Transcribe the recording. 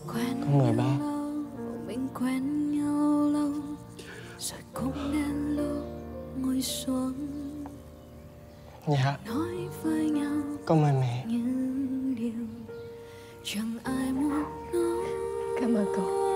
Con mời ba. Mình quen nhau lâu rồi cũng đến lúc ngồi xuống Dạ. nói với nhau Con mời mẹ. những điều chẳng ai muốn nói. Cảm ơn cậu.